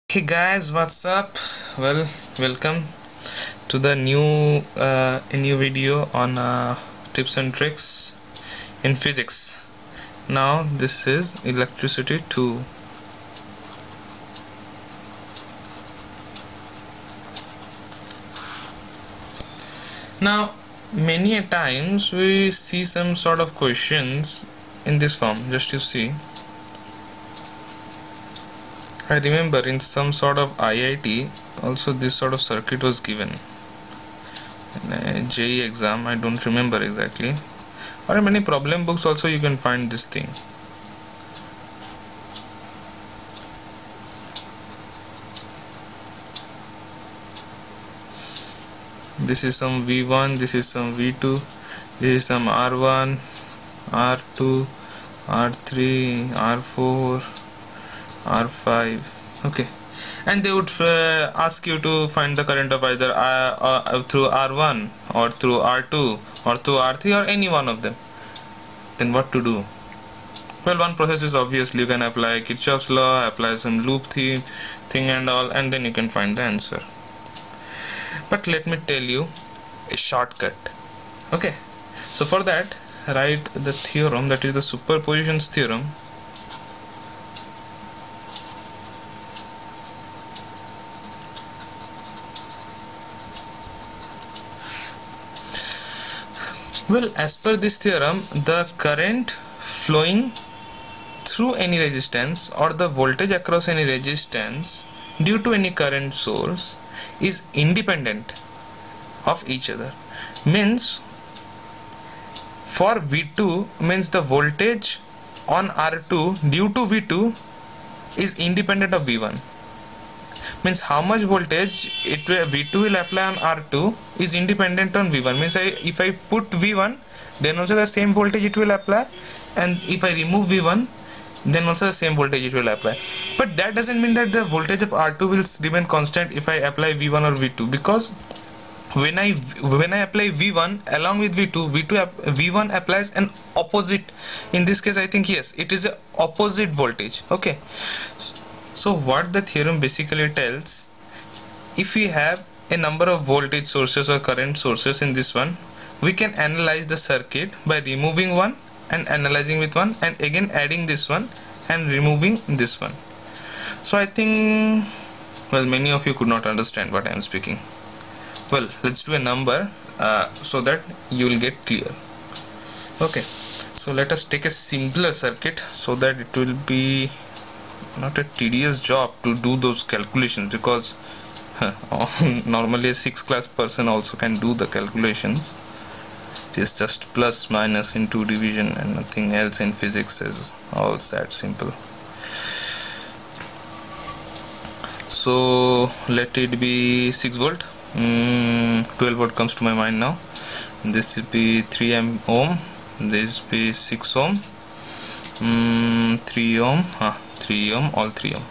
Hey guys, what's up? Well, welcome to the new video on tips and tricks in physics. Now this is electricity 2. Now many a times we see some sort of questions in this form. Just you see, I remember in some sort of IIT also this sort of circuit was given in a JEE exam. I don't remember exactly, or in many problem books also you can find this thing. This is some V1, this is some V2, this is some R1, R2, R3, R4, R5. Okay, and they would ask you to find the current of either through R1 or through R2 or through R3 or any one of them. Then what to do? Well, one process is obviously you can apply Kirchhoff's law, apply some loop thing and all, and then you can find the answer. But let me tell you a shortcut. Okay, so for that write the theorem, that is the superpositions theorem. Well, as per this theorem, the current flowing through any resistance or the voltage across any resistance due to any current source is independent of each other. Means for V2 means the voltage on R2 due to V2 is independent of V1. Means how much voltage V2 will apply on R2 is independent on V1. Means if I put V1, then also the same voltage it will apply, and if I remove V1, then also the same voltage it will apply. But that doesn't mean that the voltage of R2 will remain constant if I apply V1 or V2, because when I apply V1 along with V1 applies an opposite. In this case I think yes, it is a opposite voltage. Okay, so what the theorem basically tells, if we have a number of voltage sources or current sources in this one, we can analyze the circuit by removing one and analyzing with one, and again adding this one and removing this one. So I think, well, many of you could not understand what I am speaking. Well, let's do a number so that you will get clear. Okay, so let us take a simpler circuit so that it will be not a tedious job to do those calculations, because normally a 6th class person also can do the calculations. It is just plus minus into division and nothing else in physics is all that simple. So let it be 6 volt. 12 volt comes to my mind now. This will be 3 ohm, this will be 6 ohm, 3 ohm, 3 ohm, all 3 ohm.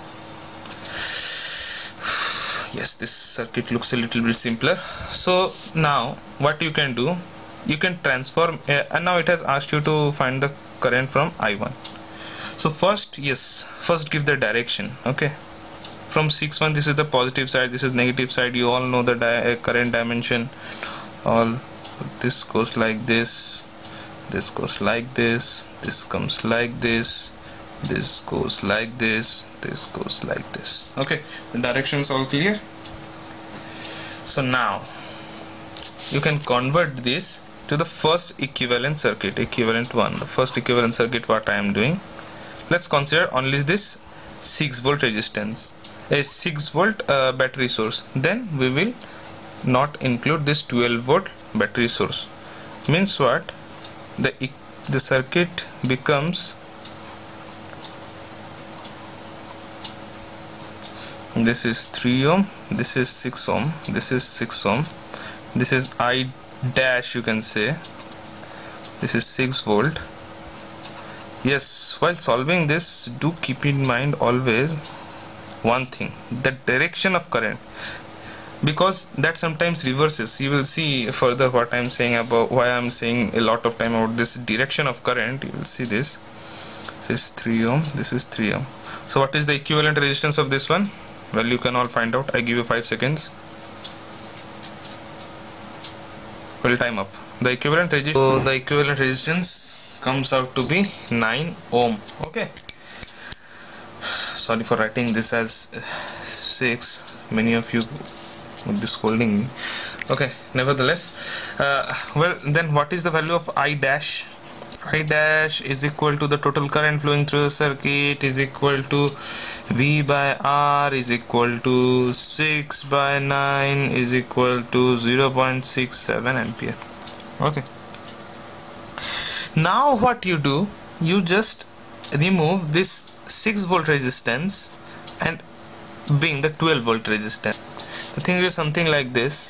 Yes, this circuit looks a little bit simpler. So now what you can do, you can transform and now it has asked you to find the current from I1. So first give the direction. Okay, from 6-1 this is the positive side, this is negative side. You all know the current dimension. All this goes like this, this goes like this, this comes like this, this goes like this, this goes like this. Okay, the directions all clear. So now you can convert this to the first equivalent circuit, equivalent one. The first equivalent circuit, what I am doing, let's consider only this 6 volt resistance, a 6 volt battery source. Then we will not include this 12 volt battery source. Means what, the circuit becomes, this is 3 ohm, this is 6 ohm, this is 6 ohm, this is I dash, you can say, this is 6 volt. Yes, while solving this, do keep in mind always one thing, the direction of current, because that sometimes reverses. You will see further what I am saying about why I am saying a lot of time about this direction of current. You will see this is 3 ohm, this is 3 ohm. So what is the equivalent resistance of this one? Well, you can all find out. I give you 5 seconds. Well, time up. The equivalent resistance comes out to be 9 ohm. Okay. Sorry for writing this as 6. Many of you would be scolding me. Okay, nevertheless, well, then what is the value of I dash? I dash is equal to the total current flowing through the circuit is equal to V by R is equal to 6 by 9 is equal to 0.67 ampere. Okay. Now what you do, you just remove this 6 volt resistance and bring the 12 volt resistance. The thing is something like this.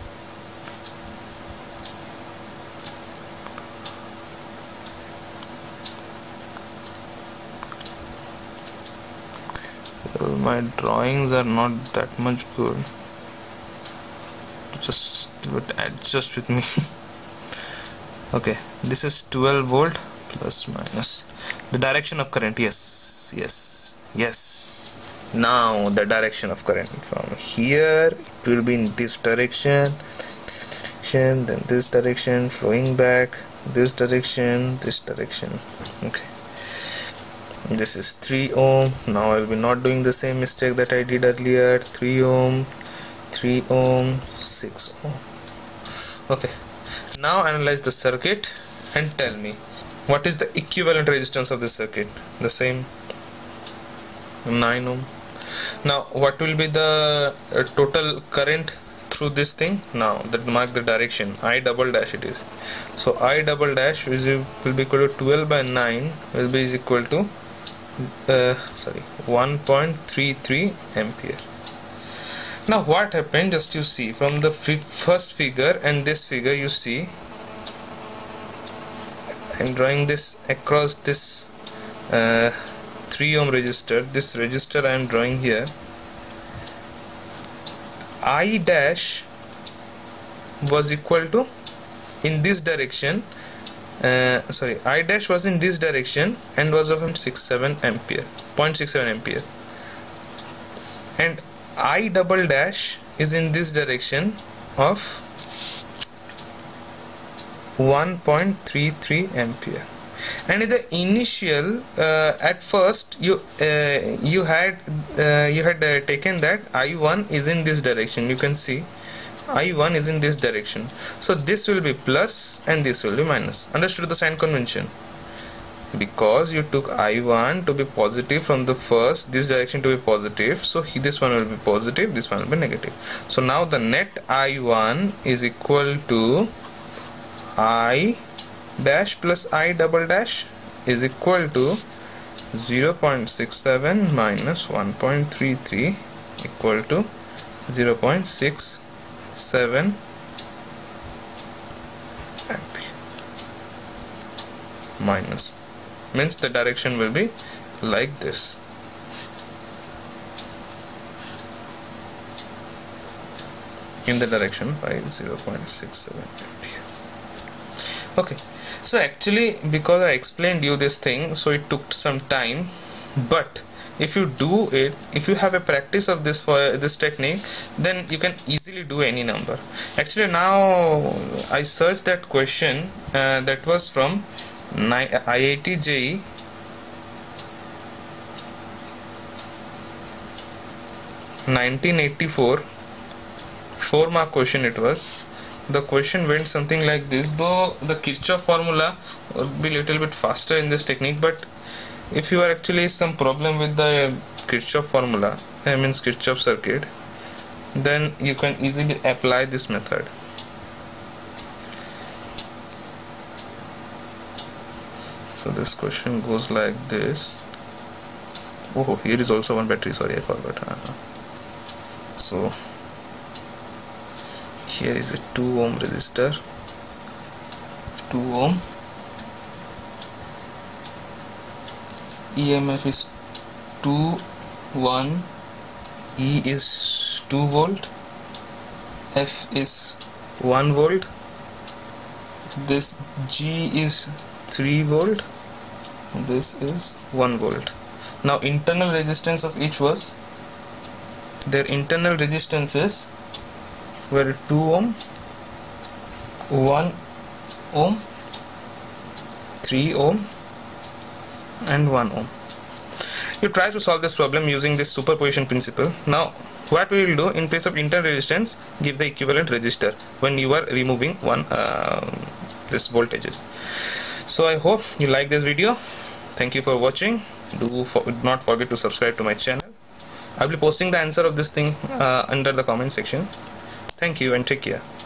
My drawings are not that much good. Just adjust with me. Okay, this is 12 volt plus minus the direction of current. Yes. Now the direction of current from here it will be in this direction, then this direction, flowing back this direction. Okay. This is 3 ohm. Now I will be not doing the same mistake that I did earlier. 3 ohm, 3 ohm, 6 ohm. Okay. Now analyze the circuit and tell me what is the equivalent resistance of this circuit. The same 9 ohm. Now what will be the total current through this thing? Now that mark the direction. I double dash it is. So I double dash will be equal to 12 by 9 will be is equal to 1.33 ampere. Now what happened, just you see from the first figure and this figure, you see I'm drawing this across this 3 ohm resistor. This resistor I am drawing here. I dash was equal to in this direction. I dash was in this direction and was of 0.67 ampere, and I double dash is in this direction of 1.33 ampere. And in the initial at first you had taken that I1 is in this direction. You can see I1 is in this direction, so this will be plus and this will be minus. Understood the sign convention? Because you took I1 to be positive from the first, this direction to be positive, so this one will be positive, this one will be negative. So now the net I1 is equal to I dash plus I double dash is equal to 0.67 minus 1.33 equal to 0.67 ampere. Minus means the direction will be like this. In the direction by 0.67 ampere. Okay, so actually because I explained you this thing, so it took some time, but if you do it, if you have a practice of this for this technique, then you can easily do any number. Actually now I searched that question that was from IIT JEE 1984, 4-mark question it was. The question went something like this, though the Kirchhoff formula would be little bit faster in this technique, but if you are actually some problem with the Kirchhoff formula, I mean Kirchhoff circuit, then you can easily apply this method. So this question goes like this. Oh, here is also one battery, sorry I forgot. So here is a 2 ohm resistor, 2 ohm, EMF is 2, 1, E is 2 volt, F is 1 volt, this G is 3 volt, this is 1 volt. Now internal resistance of each was their internal resistances were 2 ohm, 1 ohm, 3 ohm and 1 ohm. You try to solve this problem using this superposition principle. Now what we will do, in place of internal resistance, give the equivalent resistor when you are removing this voltages. So I hope you like this video. Thank you for watching. Do not forget to subscribe to my channel. I will be posting the answer of this thing under the comment section. Thank you and take care.